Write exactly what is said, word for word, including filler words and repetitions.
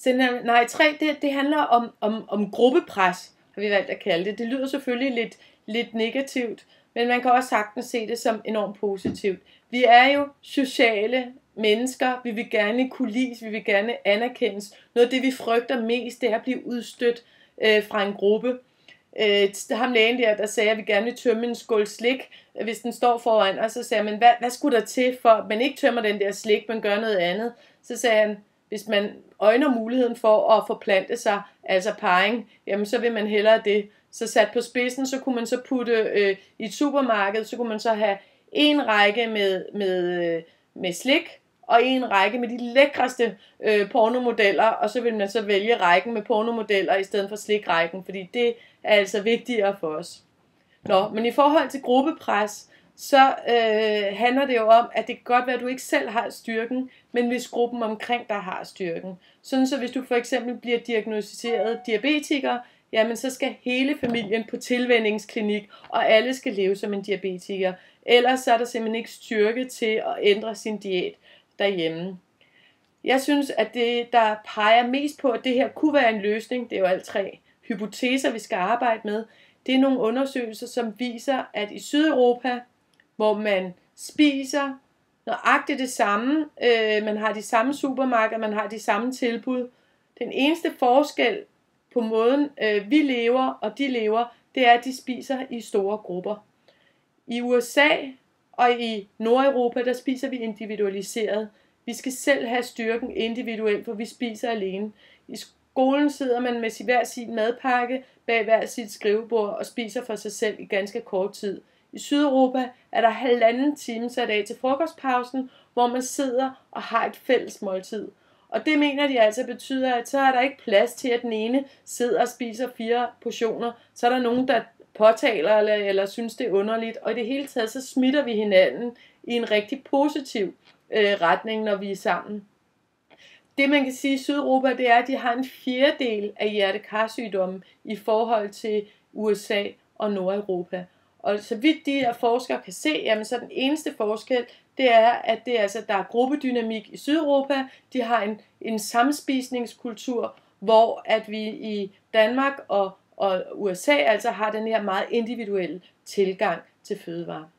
Scenarie tre, det, det handler om, om, om gruppepres, har vi valgt at kalde det. Det lyder selvfølgelig lidt, lidt negativt, men man kan også sagtens se det som enormt positivt. Vi er jo sociale mennesker, vi vil gerne kunne lide, vi vil gerne anerkendes. Noget af det, vi frygter mest, det er at blive udstødt øh, fra en gruppe. Øh, ham lægen der, der sagde, at vi gerne vil tømme en skål slik, hvis den står foran os, så sagde man, hvad, hvad skulle der til, for at man ikke tømmer den der slik, men gør noget andet? Så sagde han, hvis man øjner muligheden for at forplante sig, altså parring, jamen så vil man hellere det. Så sat på spidsen, så kunne man så putte øh, i et supermarked, så kunne man så have en række med, med, med slik, og en række med de lækreste øh, pornomodeller, og så vil man så vælge rækken med pornomodeller i stedet for slikrækken, fordi det er altså vigtigere for os. Nå, men i forhold til gruppepres, så øh, handler det jo om, at det kan godt være, at du ikke selv har styrken, men hvis gruppen omkring dig har styrken. Sådan så hvis du for eksempel bliver diagnosticeret diabetiker, jamen så skal hele familien på tilvænningsklinik, og alle skal leve som en diabetiker. Ellers så er der simpelthen ikke styrke til at ændre sin diæt derhjemme. Jeg synes, at det, der peger mest på, at det her kunne være en løsning, det er jo alle tre hypoteser, vi skal arbejde med, det er nogle undersøgelser, som viser, at i Sydeuropa, hvor man spiser nøjagtigt det samme, øh, man har de samme supermarkeder, man har de samme tilbud. Den eneste forskel på måden, øh, vi lever og de lever, det er, at de spiser i store grupper. I U S A og i Nordeuropa, der spiser vi individualiseret. Vi skal selv have styrken individuelt, for vi spiser alene. I skolen sidder man med hver sin madpakke bag hver sit skrivebord og spiser for sig selv i ganske kort tid. I Sydeuropa er der halvanden time sat af til frokostpausen, hvor man sidder og har et fælles måltid. Og det mener de altså betyder, at så er der ikke plads til, at den ene sidder og spiser fire portioner. Så er der nogen, der påtaler eller, eller synes, det er underligt. Og i det hele taget, så smitter vi hinanden i en rigtig positiv øh, retning, når vi er sammen. Det man kan sige i Sydeuropa, det er, at de har en fjerdedel af hjertekarsygdomme i forhold til U S A og Nordeuropa. Og så vidt de her forskere kan se, jamen så den eneste forskel, det er, at det er, altså, der er gruppedynamik i Sydeuropa. De har en, en samspisningskultur, hvor at vi i Danmark og, og U S A altså har den her meget individuelle tilgang til fødevarer.